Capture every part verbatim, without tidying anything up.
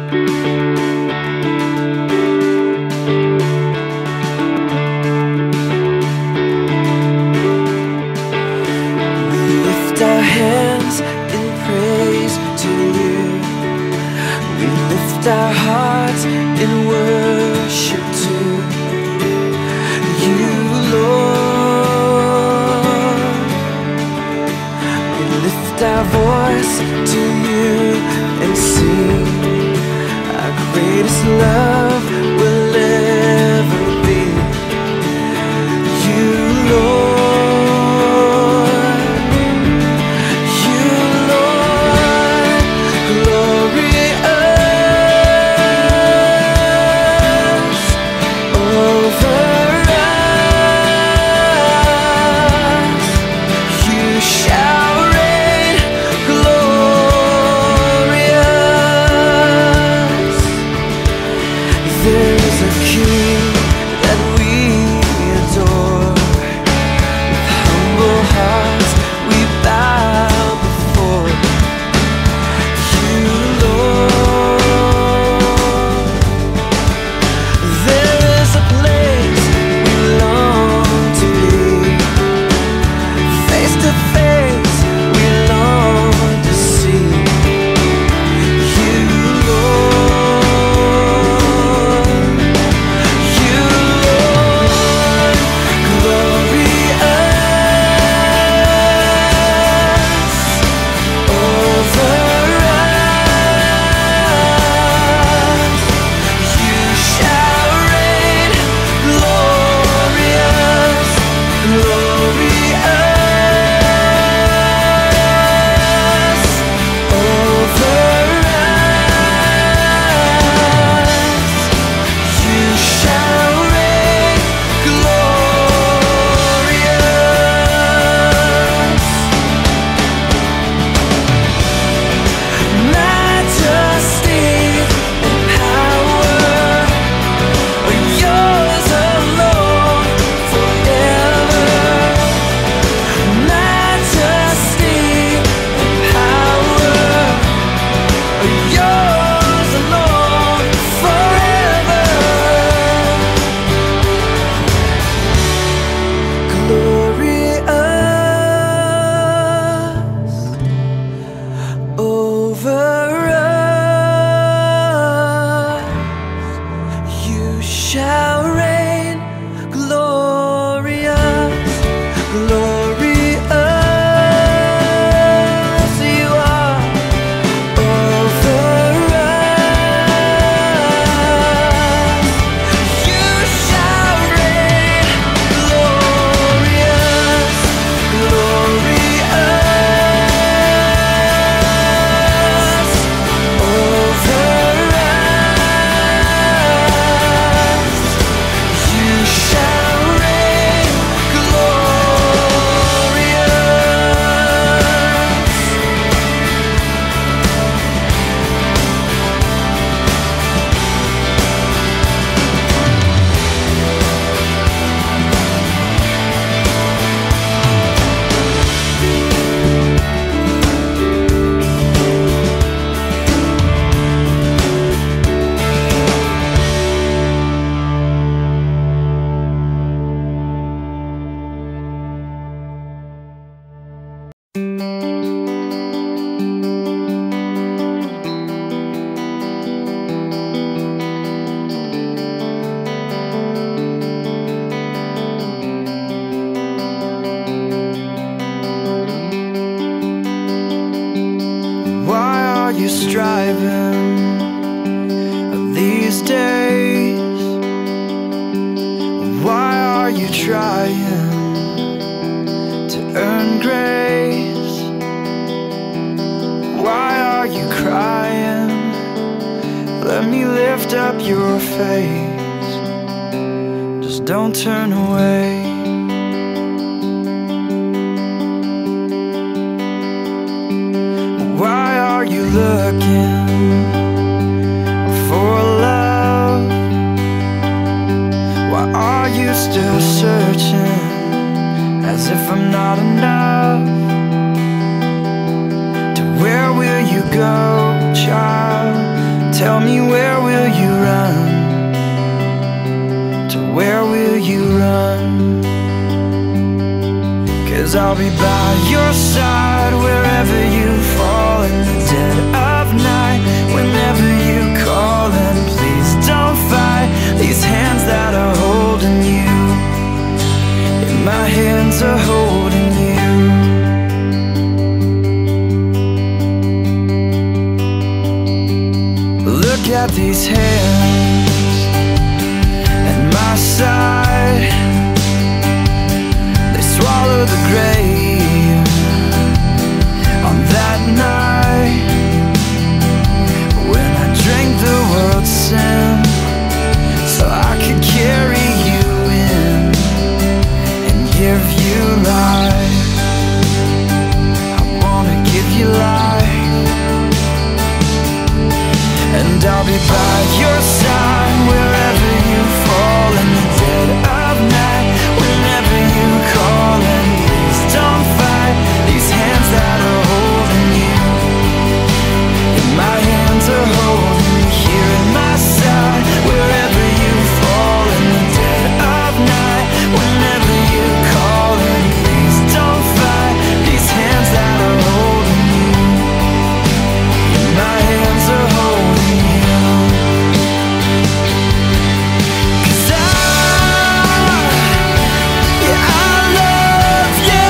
Our hearts in worship to you, Lord. We lift our voice to you and sing. Our greatest love will ever be you, Lord. You, Lord. Glory. striving these days? Why are you trying to earn grace? Why are you crying? Let me lift up your face. Just don't turn away. Why are you looking for love? Why are you still searching as if I'm not enough? To where will you go, child? Tell me, where will you run? To where will you run? 'Cause I'll be by your side wherever you fall in the dead of night. Whenever you call, and please don't fight these hands that are holding you. And my hands are holding you. Look at these hands at my side. They swallow the grave on that night when I drank the world's sin so I could carry you in and give you life. I wanna give you life, and I'll be by your side wherever you fall in the dead of night. Whenever you call, and please don't fight these hands that are holding you. And my hands are holding you here at my side. Wherever you fall in the dead of night. Whenever you call, and please don't fight these hands that are holding you. And my hands are holding you. 'Cause I, yeah, I love you.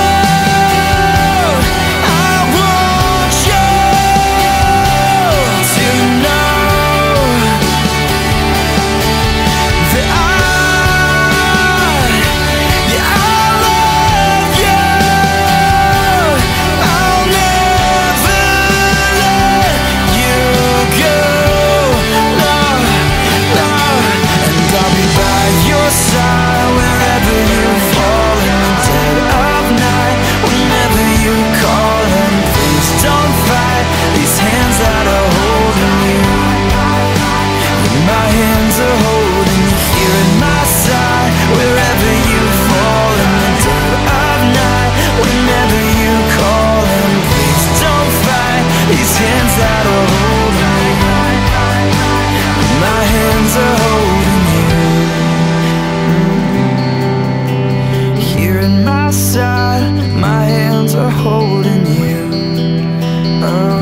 I want you to know that I, yeah, I love you. I'll never let you go. No, no. And I'll be by your side wherever you fall in the dead of night. Whenever you call, and please don't fight these hands that are holding you. And my hands are holding you here at my side. Wherever you fall in the dead of night. Whenever you call, and please don't fight these hands that are holding you. My hands are holding you. Here at my side, my hands are holding you. Oh.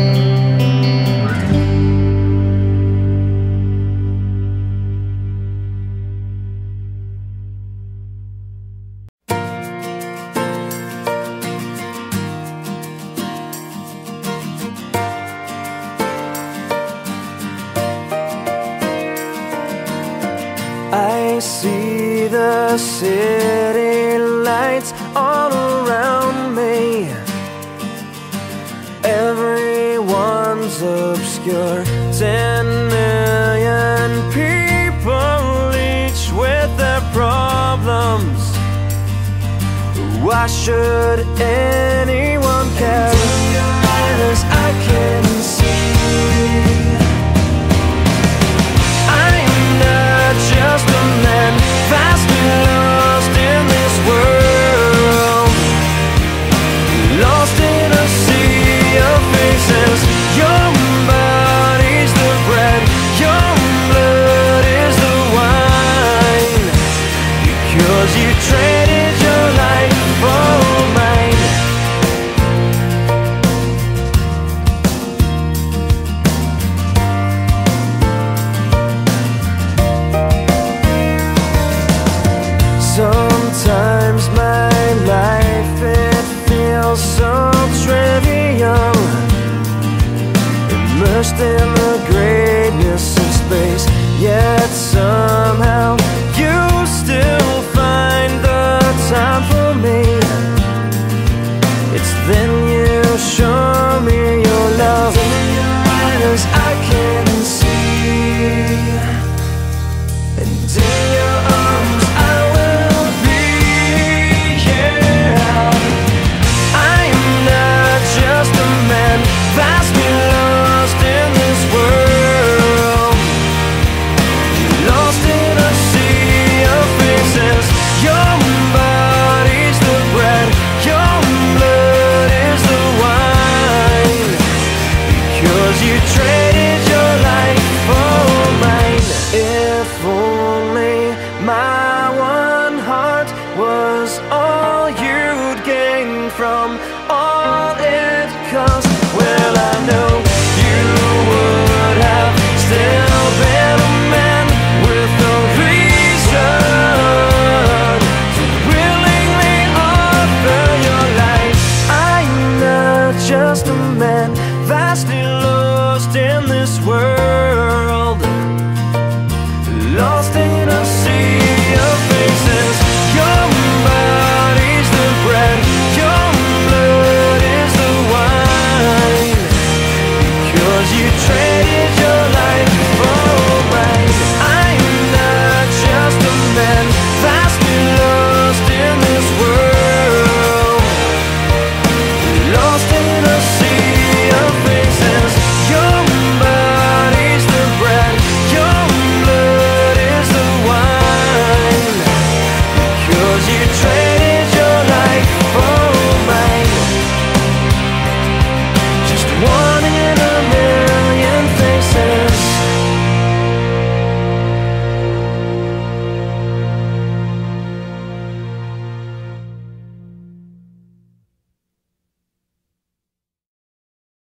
I see the city lights all around me. Everyone's obscure. Ten million people, each with their problems. Why should anyone care? As I can see, I'm not just a man, vastly lost in this world, lost in a sea of faces. Your body's the bread, your blood is the wine, because you traded your life for mine. Sometimes my life, it feels so trivial, immersed in the greatness of space. Yet somehow you still find the time for me. It's then you show me your love in your eyes I can see, and in your arms I will be. Yeah, I'm not just a man, vastly lost in this world, lost in a sea this world, lost in a sea of faces. Your body's the bread, your blood is the wine, because you traded your life for a ride. I'm not just a man that's been lost in this world, lost in a sea of faces. Your body's the bread, your blood is the wine, because you traded